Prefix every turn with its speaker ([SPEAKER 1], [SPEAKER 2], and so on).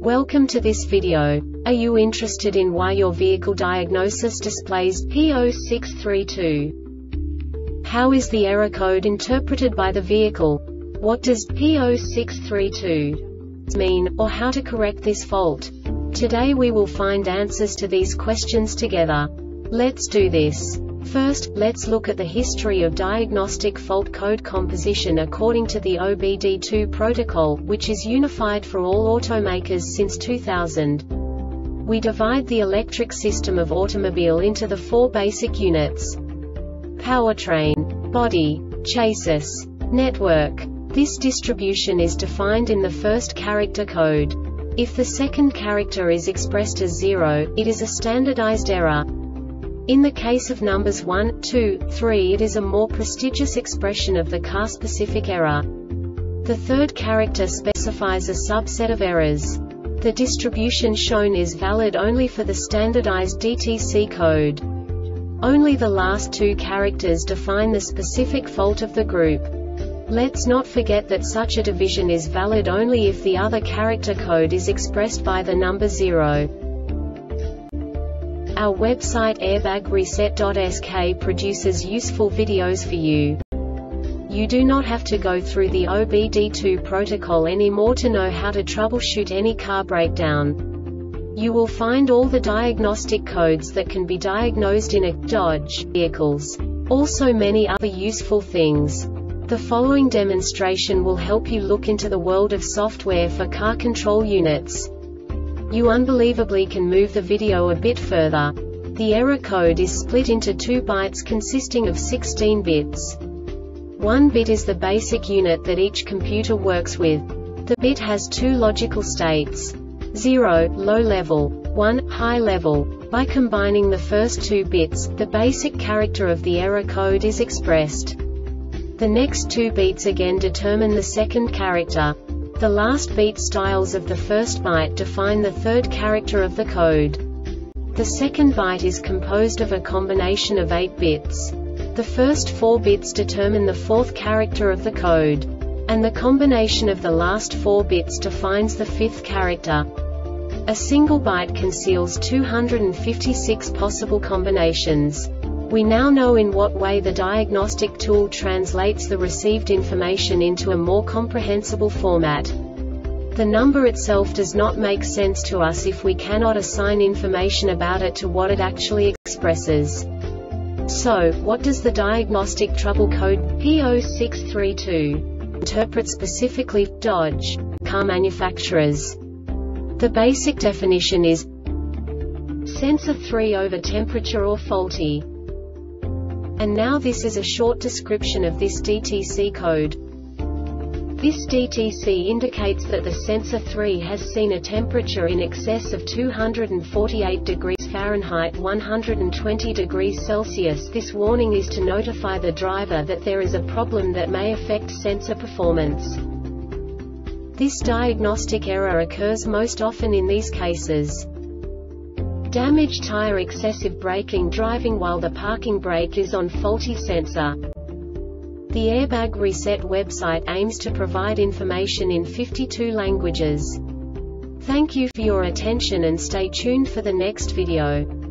[SPEAKER 1] Welcome to this video. Are you interested in why your vehicle diagnosis displays P0632? How is the error code interpreted by the vehicle? What does P0632 mean, or how to correct this fault? Today we will find answers to these questions together. Let's do this. First, let's look at the history of diagnostic fault code composition according to the OBD2 protocol, which is unified for all automakers since 2000. We divide the electric system of automobile into the four basic units: powertrain, body, chassis, network. This distribution is defined in the first character code. If the second character is expressed as 0, it is a standardized error. In the case of numbers 1, 2, 3, it is a more prestigious expression of the car-specific error. The third character specifies a subset of errors. The distribution shown is valid only for the standardized DTC code. Only the last two characters define the specific fault of the group. Let's not forget that such a division is valid only if the other character code is expressed by the number 0. Our website airbagreset.sk produces useful videos for you. You do not have to go through the OBD2 protocol anymore to know how to troubleshoot any car breakdown. You will find all the diagnostic codes that can be diagnosed in a Dodge vehicles. Also many other useful things. The following demonstration will help you look into the world of software for car control units. You unbelievably can move the video a bit further. The error code is split into 2 bytes consisting of 16 bits. 1 bit is the basic unit that each computer works with. The bit has 2 logical states: 0, low level, 1, high level. By combining the first 2 bits, the basic character of the error code is expressed. The next 2 beats again determine the second character. The last beat styles of the first byte define the third character of the code. The second byte is composed of a combination of 8 bits. The first 4 bits determine the fourth character of the code. And the combination of the last 4 bits defines the fifth character. A single byte conceals 256 possible combinations. We now know in what way the diagnostic tool translates the received information into a more comprehensible format. The number itself does not make sense to us if we cannot assign information about it to what it actually expresses. So, what does the diagnostic trouble code P0632 interpret specifically for Dodge car manufacturers? The basic definition is sensor 3 over temperature or faulty. And now this is a short description of this DTC code. This DTC indicates that the sensor 3 has seen a temperature in excess of 248 degrees Fahrenheit 120 degrees Celsius. This warning is to notify the driver that there is a problem that may affect sensor performance. This diagnostic error occurs most often in these cases: damaged tire, excessive braking, driving while the parking brake is on, faulty sensor. The Airbag Reset website aims to provide information in 52 languages. Thank you for your attention and stay tuned for the next video.